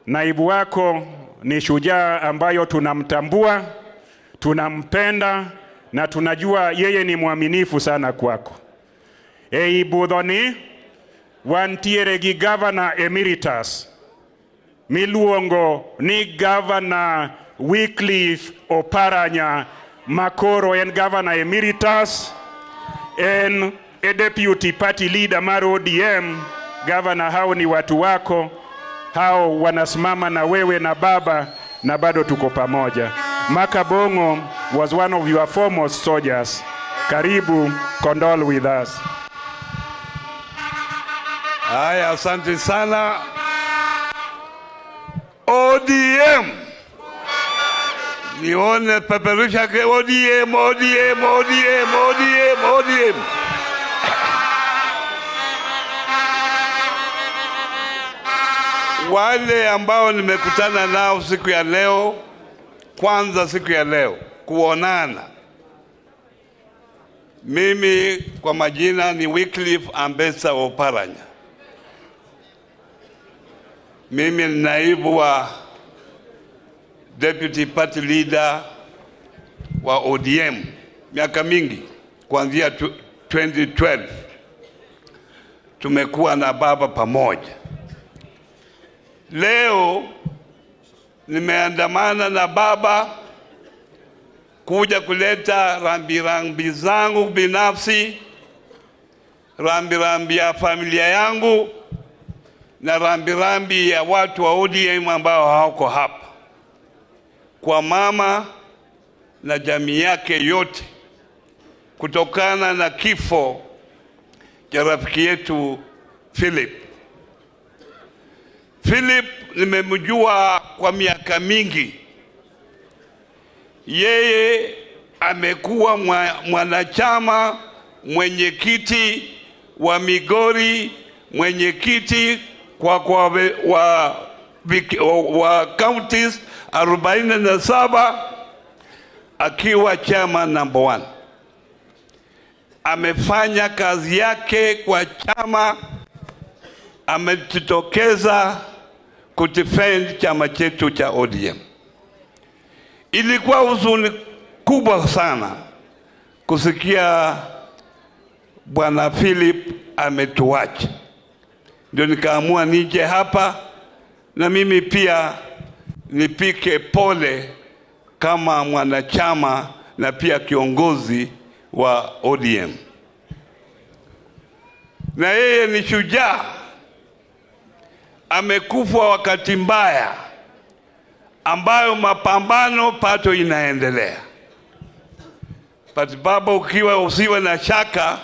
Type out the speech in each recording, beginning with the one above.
naibu wako ni shujaa ambayo tunamtambua, tunampenda na tunajua yeye ni mwaminifu sana kwako. Budhoni wantiere gi Governor Emeritus miluongo ni Governor Wycliffe Oparanya Makoro, en Governor Emeritus, en Deputy Party Leader mar ODM. Governor, hao ni watu wako, hao wanasimama na wewe na baba, na bado tuko pamoja. Makabongo was one of your foremost soldiers. Karibu, condole with us. Haya, asante sana. ODM. Nione peperusha ke ODM, ODM, ODM, ODM, ODM. Wale ambao nimekutana nao siku ya leo, kwanza siku ya leo kuonana. Mimi kwa majina ni Wycliffe Ambesa Oparanya. Mimi ni naibu wa Deputy Party Leader wa ODM miaka mingi, kuanzia 2012. Tumekuwa na baba pamoja. Leo nimeandamana na baba kuja kuleta rambirambi zangu binafsi, rambirambi ya familia yangu na rambirambi ya watu wa ODM ambao hawako hapa, kwa mama na jamii yake yote, kutokana na kifo cha rafiki yetu Philip. Philip nimemjua kwa miaka mingi. Yeye amekuwa mwanachama, mwenyekiti wa Migori, mwenyekiti wa counties 47, akiwa chairman number 1. Amefanya kazi yake kwa chama, amejitokeza kudefend chama chetu cha ODM. Ilikuwa huzuni kubwa sana kusikia Bwana Philip ametuacha. Ndio nikaamua nije hapa na mimi pia nipike pole kama mwanachama na pia kiongozi wa ODM. Na yeye ni shujaa, amekufa wakati mbaya ambayo mapambano pato inaendelea. But baba, usiwe na shaka,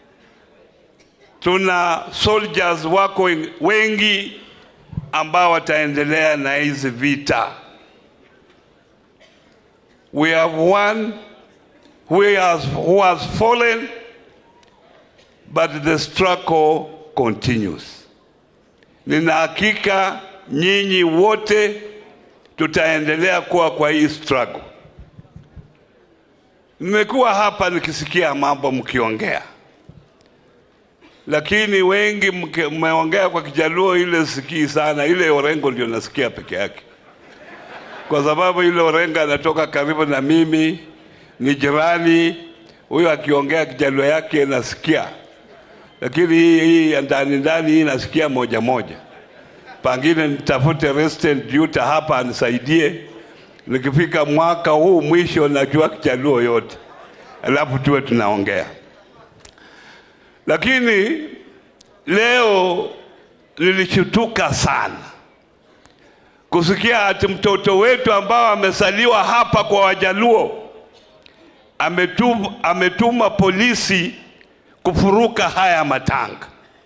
tuna soldiers wako wengi ambao wataendelea na hizi vita. We have one who has fallen, but the struggle continues. Nina hakika nyinyi wote tutaendelea kuwa kwa hii struggle. Nimekuwa hapa nikisikia mambo mkiongea, lakini wengi mmeongea kwa Kijaluo, ile sikii sana. Ile Orengo ndio nasikia peke yake, kwa sababu ile Orengo anatoka karibu na mimi, ni jirani. Huyo akiongea Kijaluo yake nasikia, lakini hii ndani hii nasikia moja moja. Pangine nitafute resident Juta hapa anisaidie, nikifika mwaka huu mwisho najua Kijaluo yote, alafu tuwe tunaongea. Lakini leo nilishutuka sana kusikia ati mtoto wetu ambao amesaliwa hapa kwa Wajaluo ametuma polisi kufuruka haya matanga.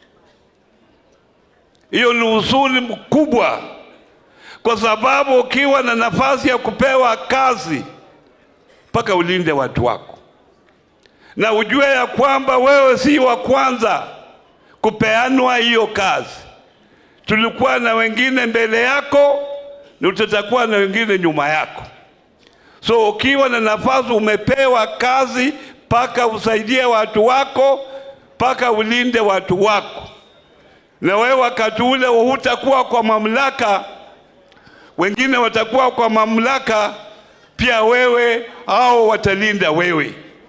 Hiyo ni huzuni mkubwa, kwa sababu ukiwa na nafasi ya kupewa kazi mpaka ulinde watu wako, na ujue ya kwamba wewe si wa kwanza kupeanwa hiyo kazi. Tulikuwa na wengine mbele yako na tutakuwa na wengine nyuma yako. So ukiwa na nafasi umepewa kazi, paka usaidie watu wako, paka ulinde watu wako. Na wewe wakati ule hutakuwa kwa mamlaka, wengine watakuwa kwa mamlaka pia wewe au watalinda wewe.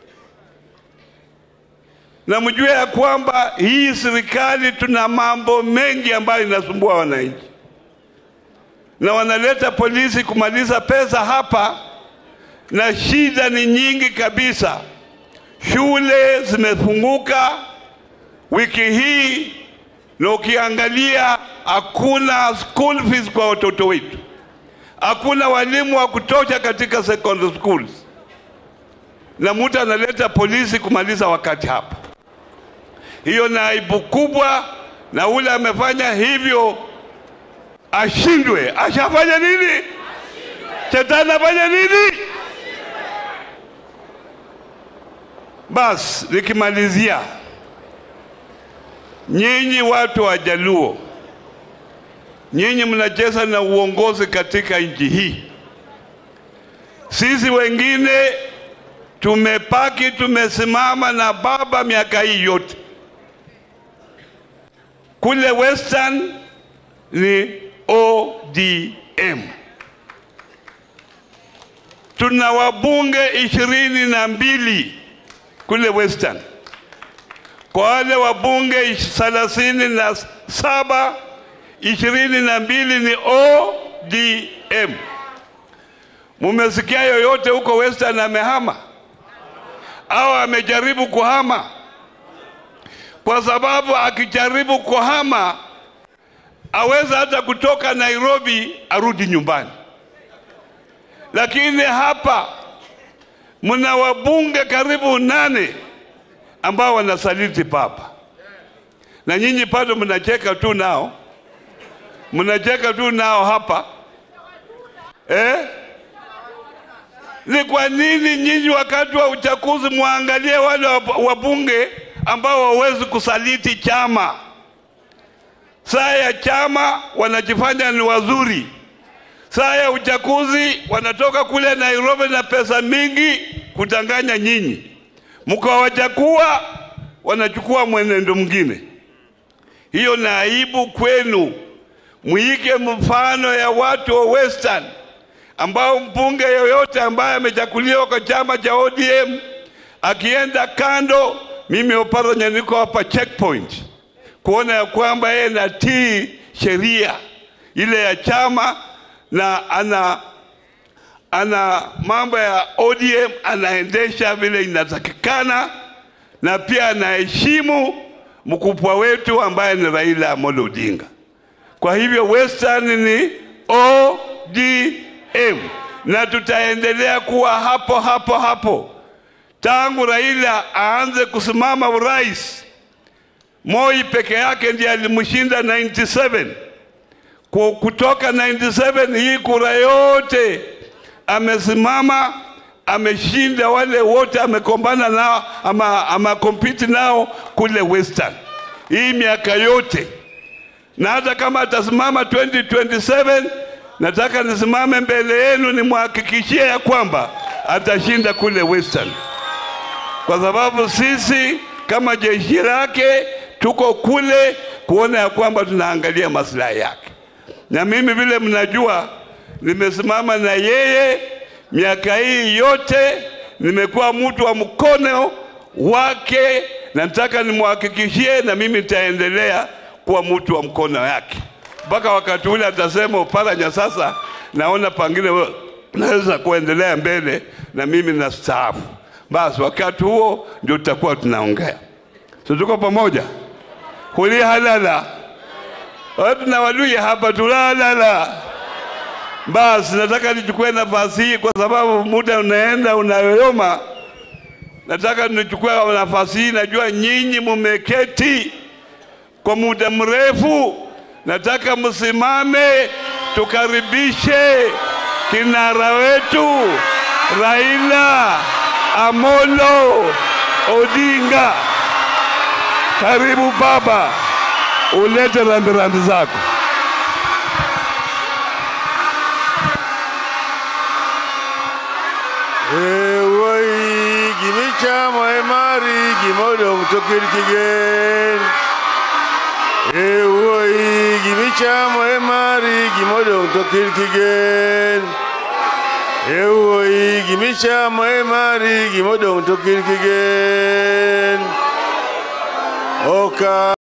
Na mjue ya kwamba hii serikali tuna mambo mengi ambayo inasumbua wananchi. Na wanaleta polisi kumaliza pesa hapa, na shida ni nyingi kabisa. Shule zimefunguka wiki hii, na ukiangalia hakuna school fees kwa watoto wetu. Hakuna walimu wa kutosha katika secondary schools. Na mtu analeta polisi kumaliza wakati hapa. Hiyo ni aibu kubwa, na ule amefanya hivyo ashindwe. Ashafanya nini? Ashindwe. Shetani afanya nini? Ashindwe. Bas, nikimalizia, nyinyi watu wa Jaluo, nyinyi mnacheza na uongozi katika nchi hii. Sisi wengine tumepaki, tumesimama na baba miaka hii yote. Kule Western ni ODM. Tuna wabunge 22 kule Western. Kwa wale wabunge 37, 22 ni ODM. Mumesikia yoyote huko Western amehama au amejaribu kuhama? Kwa sababu akijaribu kuhama aweza hata kutoka Nairobi arudi nyumbani. Lakini hapa mna wabunge karibu 8 ambao wanasaliti papa. Na nyinyi bado mnacheka tu nao. Mnacheka tu nao hapa. Ni kwa nini nyinyi wakati wa uchaguzi muangalie wale wabunge ambao hawezi kusaliti chama? Saa ya chama wanajifanya ni wazuri. Saa ya uchaguzi wanatoka kule Nairobi na pesa mingi kutanganya nyinyi. Mkawachukua wanachukua mwenendo mwingine. Hiyo ni aibu kwenu. Muige mfano ya watu wa Western ambao mbunge yoyote ambaye amechaguliwa kwa chama cha ODM akienda kando, mimi OPARANYA niko hapa checkpoint kuona ya kwamba yeye anatii sheria ile ya chama, na ana mambo ya ODM anaendesha vile inatakikana, na pia anaheshimu mkubwa wetu ambaye ni Raila Amolo Odinga. Kwa hivyo Western ni ODM, na tutaendelea kuwa hapo. Tangu Raila aanze kusimama urais, Moi peke yake ndiye alimshinda 97. Kutoka 97 hii kura yote amesimama, ameshinda wale wote amekombana nao ama compete nao kule Western. Hii miaka yote. Na hata kama atasimama 2027, nataka nisimame mbele yenu nimhakikishie ya kwamba atashinda kule Western. Kwa sababu sisi kama jeshi lake tuko kule kuona ya kwamba tunaangalia maslahi yake. Na mimi vile mnajua nimesimama na yeye miaka hii yote, nimekuwa mtu wa mkono wake, na nataka nimhakikishie na mimi nitaendelea kuwa mtu wa mkono yake. Mpaka wakati ule atasema OPARANYA sasa naona pangine naweza kuendelea mbele na mimi nastaafu. Basi wakati huo ndio tutakuwa tunaongea. So tuko pamoja. Huli halala. Watu na waluya hapa tulalala. Basi nataka nichukue nafasi hii kwa sababu muda unaenda unayoyoma. Nataka nichukue nafasi hii, najua nyinyi mumeketi kwa muda mrefu. Nataka msimame tukaribishe kinara wetu Raila Amolo Odinga. Karibu baba, ulete rambirambi zako. Woi gimicha moemari gimodo mtokirkigen. Woi gimicha gimichamo e mari gimodong to kirkigen. Ewoi gimichamo e mari gimodong to kirkigen. Oka